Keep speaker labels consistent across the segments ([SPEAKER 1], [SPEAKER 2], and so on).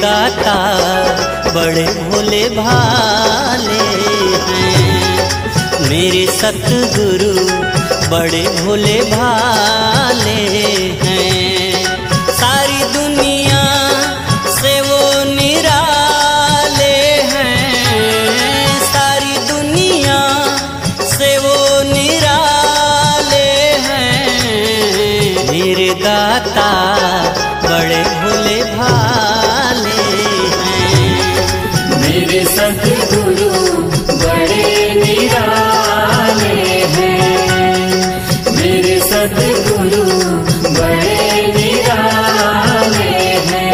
[SPEAKER 1] दाता बड़े भोले भाले हैं। मेरे सतगुरु बड़े भोले भाले हैं। सारी दुनिया से वो निराले हैं। सारी दुनिया से वो निराले हैं। मेरे दाता बड़े भोले भाले हैं।
[SPEAKER 2] मेरे सतगुरु बड़े निराले हैं। मेरे सतगुरु बड़े निराले हैं।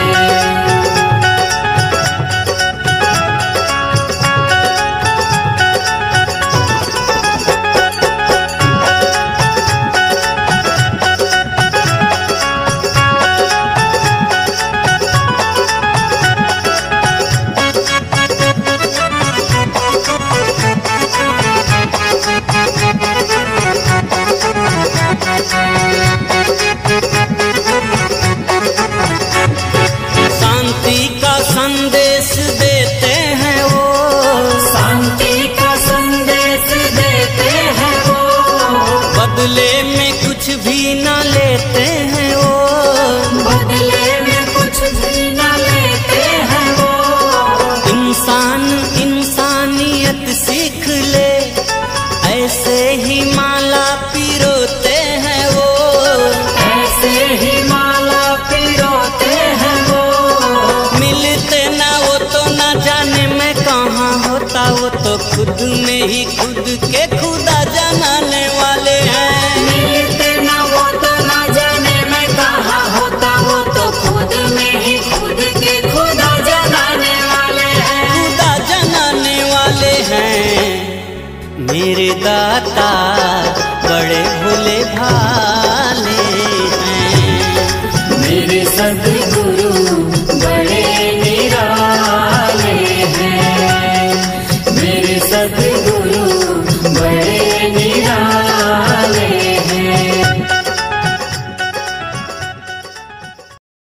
[SPEAKER 1] शांति का संदेश देते हैं वो।
[SPEAKER 2] शांति का संदेश देते हैं वो।
[SPEAKER 1] बदले में कुछ भी न लेते हैं वो।
[SPEAKER 2] बदले में कुछ भी न लेते हैं वो।
[SPEAKER 1] इंसान इंसानियत सीख ले, ऐसे ही माला पिरोते हैं वो।
[SPEAKER 2] ऐसे ही माला पिरोते हैं वो।
[SPEAKER 1] मिलते ना वो तो ना जाने में कहाँ होता, वो तो खुद में ही खुद के खुदा जनाने वाले हैं।
[SPEAKER 2] मिलते ना वो तो ना जाने में कहाँ होता, वो तो खुद में ही खुद के खुदा जनाने वाले हैं।
[SPEAKER 1] खुदा जनाने वाले हैं। मेरे दाता बड़े भोले भाले हैं।
[SPEAKER 2] मेरे सतगुरु बड़े निराले हैं। मेरे सतगुरु